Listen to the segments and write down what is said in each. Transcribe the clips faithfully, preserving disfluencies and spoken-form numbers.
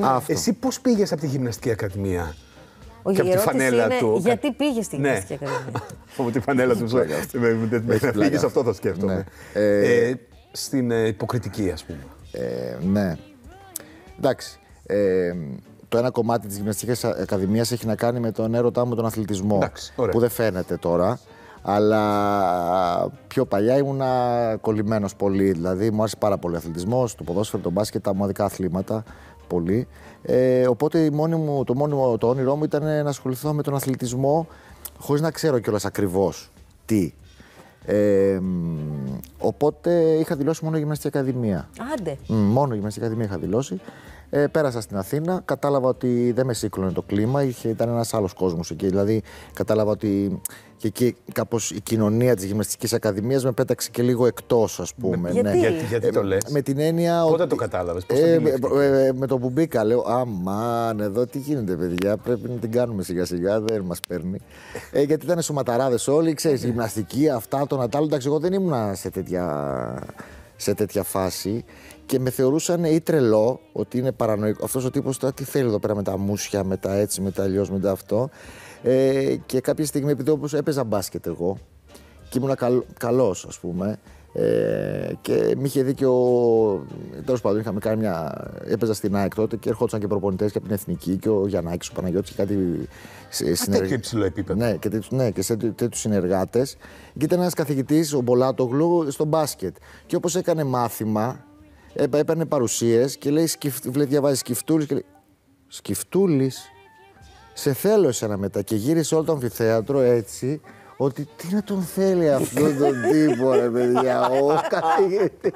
Εσύ πώς πήγες από τη Γυμναστική Ακαδημία? Όχι, και από τη φανέλα είναι, του. Γιατί πήγε στη Γυμναστική ναι. Ακαδημία? Από τη φανέλα του. Μέχρι να φύγεις, αυτό θα σκέφτομαι. Ναι. Ε, ε, στην ε, υποκριτική, ας πούμε. Ε, ναι. Εντάξει. Ε, το ένα κομμάτι της Γυμναστικής Ακαδημίας έχει να κάνει με τον έρωτά μου με τον αθλητισμό. Εντάξει, που δεν φαίνεται τώρα. Αλλά πιο παλιά ήμουνα κολλημένος πολύ. Δηλαδή μου άρεσε πάρα πολύ ο αθλητισμός, το ποδόσφαιρο, το μπάσκετ, τα μοναδικά αθλήματα. Πολύ. Ε, οπότε η μόνη μου, το μόνιμο το όνειρό μου ήταν να ασχοληθώ με τον αθλητισμό χωρίς να ξέρω κιόλας ακριβώς τι. Ε, οπότε είχα δηλώσει μόνο Γυμναστική Ακαδημία. Άντε. Mm, μόνο Γυμναστική Ακαδημία είχα δηλώσει. Ε, πέρασα στην Αθήνα, κατάλαβα ότι δεν με σύκλωνε το κλίμα, είχε, ήταν ένας άλλος κόσμος εκεί. Δηλαδή, κατάλαβα ότι και εκεί κάπως η κοινωνία της Γυμναστικής Ακαδημίας με πέταξε και λίγο εκτός, ας πούμε. Γιατί, ναι. γιατί, γιατί το λες? Με την έννοια. Πότε ότι, το κατάλαβες, πώς το ε, ε, ε, Με το που μπήκα, λέω, αμάν, εδώ τι γίνεται, παιδιά, πρέπει να την κάνουμε σιγά-σιγά, δεν μας παίρνει. ε, γιατί ήταν σωματαράδες όλοι, ξέρεις, γυμναστική, αυτά, το Νατάλο. Εντάξει, εγώ δεν ήμουν σε τέτοια, σε τέτοια φάση. Και με θεωρούσαν ή τρελό, ότι είναι παρανοϊκό. Αυτός ο τύπος τώρα τι θέλει εδώ πέρα με τα μουσια, με τα έτσι, με τα αλλιώς, με τα αυτό. Ε, και κάποια στιγμή, επειδή όπως έπαιζα μπάσκετ εγώ και ήμουν καλ, καλός, ας πούμε, ε, και μ' είχε δει και ο. Τέλος πάντων, είχαμε κάνει μια. Έπαιζα στην ΑΕΚ τότε και ερχόντουσαν και προπονητές και από την Εθνική και ο Γιαννάκης, ο Παναγιώτης και κάτι. Συνεργ... τέτοιο υψηλό επίπεδο. Ναι, και, τέτοι, ναι, και σε τέτοιους συνεργάτες. Και ήταν ένας καθηγητής, ο Μπολάτογλου, στο μπάσκετ. Και όπως έκανε μάθημα. Έπαιρνε παρουσίες και λέει, βλέπει, διαβάζει Σκυφτούλης και λέει, Σκυφτούλης, σε θέλω εσένα μετά. Και γύρισε όλο το αμφιθέατρο έτσι, ότι τι να τον θέλει αυτόν τον τύπο, ρε παιδιά, ο καθηγητής.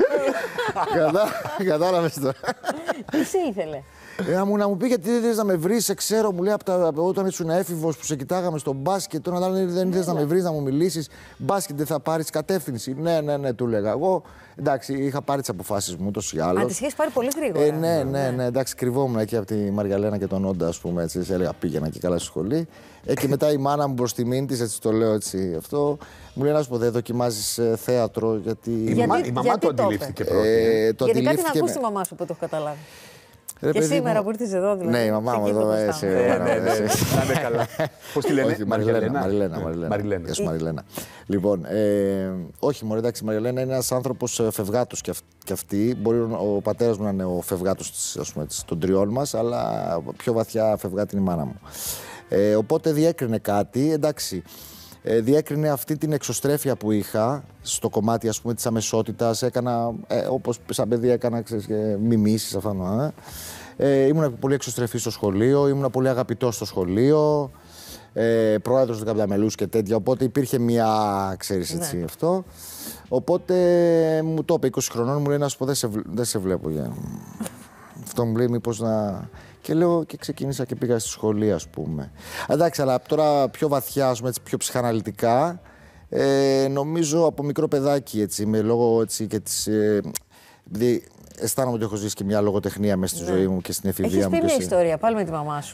Κατάλαβες τώρα. Τι σε ήθελε? Ε, να, μου, να μου πει γιατί δεν θες να με βρεις, σε ξέρω, μου λέει από, τα, από όταν ήσουν έφηβος που σε κοιτάγαμε στο μπάσκετ. Τώρα δεν, δεν θες να με βρεις, να μου μιλήσεις. Μπάσκετ δεν θα πάρεις κατεύθυνση. Ναι, ναι, ναι, του λέγα. Εγώ εντάξει, είχα πάρει τις αποφάσεις μου ούτως ή άλλως. Α, τις είχες πάρει πολύ γρήγορα. Ε, ναι, ναι, ναι, εντάξει, κρυβόμουν εκεί από τη Μαριαλένα και τον Όντα, ας πούμε. Έτσι, έλεγα πήγαινα και καλά στη σχολή. Ε, και μετά η μάνα μου προς τιμήν της, έτσι το λέω έτσι αυτό, μου λέει να σου πω, δεν δοκιμάζεις θέατρο. Γιατί. Η, γιατί, μαμά, η μαμά γιατί το αντιλήφθηκε πρώτη. Ε, το γιατί κάτι να ακούσει με... τη μαμά σου που το έχω καταλάβει. Ρε, και σήμερα μου... που ήρθες εδώ, δηλαδή. Ναι, η μαμά μου εδώ. Έτσι, να είναι καλά. Πώς τη λένε? Μαριλένα. Μαριλένα. Γεια Μαριλένα. Λοιπόν, όχι, μωρέ, εντάξει, η Μαριλένα είναι ένας άνθρωπος φευγάτος κι αυτή. Μπορεί ο πατέρας μου να είναι ο φευγάτος των τριών μας, αλλά πιο βαθιά φευγάτη είναι η μάνα μου. Οπότε διέκρινε κάτι, εντάξει. Ε, διέκρινε αυτή την εξωστρέφεια που είχα στο κομμάτι, ας πούμε, της αμεσότητας. Έκανα, ε, όπως σαν παιδί έκανα, ξέρεις, μιμήσεις αυτά. Ε. Ε, ήμουν πολύ εξωστρεφής στο σχολείο, ήμουν πολύ αγαπητός στο σχολείο, ε, πρόεδρος του Καπταμελούς και τέτοια, οπότε υπήρχε μια, ξέρεις, έτσι, ναι. Αυτό. Οπότε μου το είπε είκοσι χρονών, μου λέει να σου πω, δεν σε, δεν σε βλέπω για... Αυτό μου λέει μήπως να... Και λέω και ξεκίνησα και πήγα στη σχολή, ας πούμε. Εντάξει, αλλά τώρα πιο βαθιά, ας πούμε, έτσι, πιο ψυχαναλυτικά, ε, νομίζω από μικρό παιδάκι, έτσι, με λόγω έτσι, και της... Ε, δηλαδή, αισθάνομαι ότι έχω ζήσει και μια λογοτεχνία μέσα στη ναι. ζωή μου και στην εφηβεία μου. Έχεις πει και μια σε... ιστορία, πάλι με τη μαμά σου.